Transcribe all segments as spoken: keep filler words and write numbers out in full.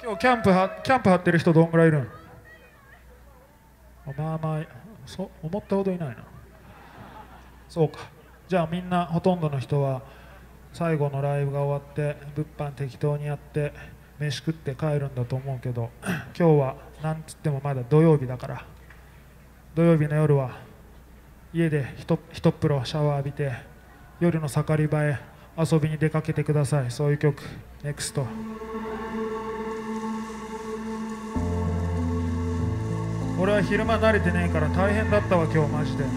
今日キャンプはキャンプ張ってる人どんぐらいいるん？まあまあそ思ったほどいないな。そうか。じゃあみんなほとんどの人は最後のライブが終わって物販適当にやって飯食って帰るんだと思うけど、今日はなんつってもまだ土曜日だから、土曜日の夜は家でひと一っ風呂シャワー浴びて夜の盛り場へ遊びに出かけてください。そういう曲ネクスト。俺は昼間慣れてねえから大変だったわ今日マジで。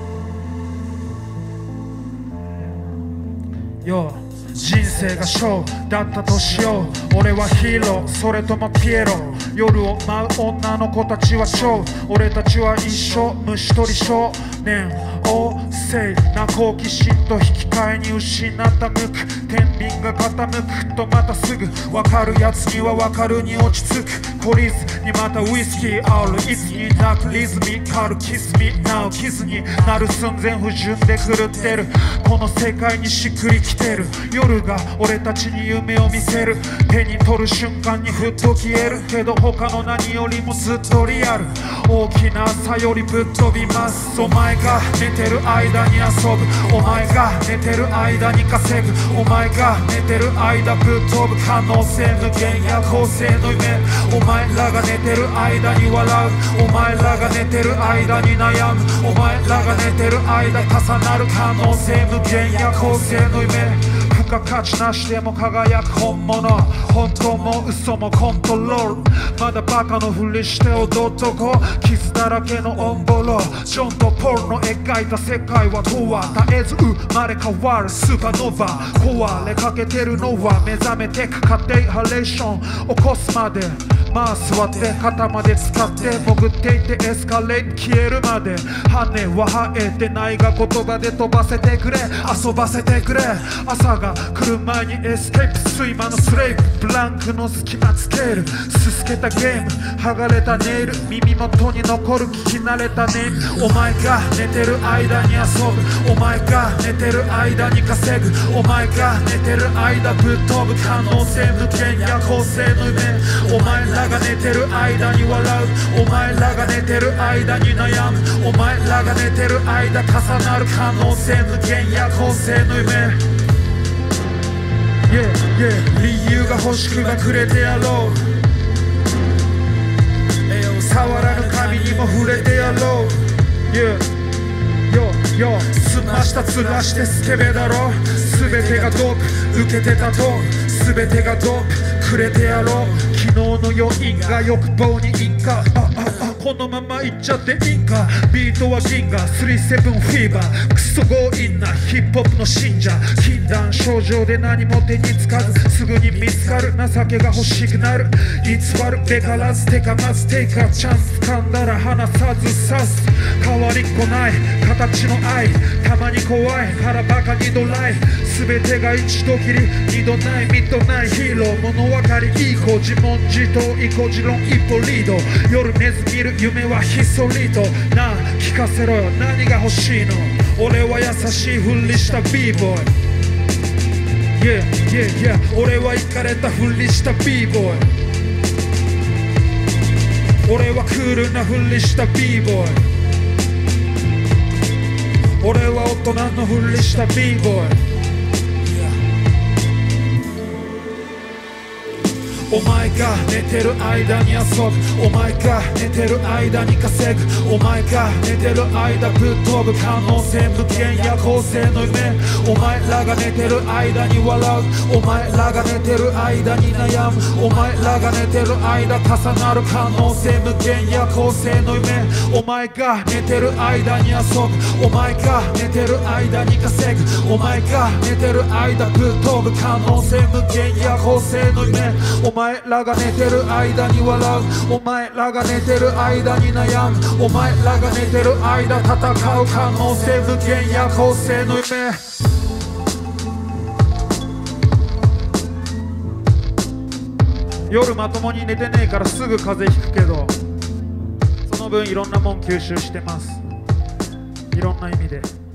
よう人生がショーだったとしよう。俺はヒーローそれともピエロ。夜を舞う女の子たちは超。俺たちは一生虫取り少年旺盛な好奇心と引き換えに失った向く天秤が傾くとまたすぐ分かるやつには分かるに落ち着く。懲りずにまたウイスキーある。いつになくリズミカルキスミナウキスになる寸前不純で狂ってるこの世界にしっくりきてる。夜が俺たちに夢を見せる。手に取る瞬間にふっと消えるけど他の何よりもずっとリアル。大きな朝よりぶっ飛びます。お前が寝てる間に遊ぶ。お前が寝てる間に稼ぐ。お前が寝てる間ぶっ飛ぶ可能性無限夜行性の夢。お前らが寝てる間に笑う。お前らが寝てる間に悩む。お前らが寝てる間重なる可能性無限夜行性の夢。付加価値なしでも輝く本物。本当も嘘もコントロール。まだバカのふりして踊っとこう。傷だらけのオンボロ。ジョンとポルの描いた世界はとは絶えず生まれ変わるスーパーノヴァ。壊れかけてるのは目覚めてく過程ハレーション起こすまで。まあ座って肩まで使って潜っていってエスカレート消えるまで。羽は生えてないが言葉で飛ばせてくれ遊ばせてくれ。朝が来る前にエスケープ睡魔のスレイブブランクの隙間つける。すすけたゲーム剥がれたネイル耳元に残る聞き慣れたネーム。お前が寝てる間に遊ぶ。お前が寝てる間に稼ぐ。お前が寝てる間ぶっ飛ぶ可能性無限夜行性の夢。お前らが寝てる間に笑う。お前らが寝てる間に悩む。お前らが寝てる間重なる可能性無限夜行性の夢。Yeah, yeah、 理由が欲しくばくれてやろう。触らぬ神にも触れてやろう。Yeah、よよすましたつらしてスケベだろ。全てがドープ受けてたと。全てがドープくれてやろう。昨日の余韻が欲望に引火。あああこのままいっちゃっていいんか。ビートは銀河スリーセブンフィーバー。クソ強引なヒップホップの信者。禁断症状で何も手につかずすぐに見つかる情けが欲しくなる。偽るべからずてかまずテイカーチャンス掴んだら離さず刺す。変わりっこない形の愛。たまに怖いからバカにドライ。全てが一度きり二度ないミッドナイヒーロー物分かりいい子自問自答意固地論一歩リード。夜寝ず見る夢はひっそりと。なあ聞かせろよ何が欲しいの。俺は優しいふりした B ボーイ。 Yeah yeah yeah 俺はイカれたふりした B ボーイ。俺はクールなふりした B ボーイ。俺は大人のふりした B ボーイ。お前が寝てる間に遊ぶ。お前が寝てる間に稼ぐ。お前が寝てる間ぶっ飛ぶ可能性無限夜行性の夢。お前らが寝てる間に笑う。お前らが寝てる間に悩む。お前らが寝てる間重なる可能性無限夜行性の夢。お前が寝てる間に遊ぶ。お前が寝てる間に稼ぐ。お前が寝てる間ぶっ飛ぶ可能性無限夜行性の夢。お前らが寝てる間に笑う。お前らが寝てる間に悩む。お前らが寝てる間戦う可能性無限夜行性の夢。夜まともに寝てねえからすぐ風邪ひくけど、その分いろんなもん吸収してます。いろんな意味で。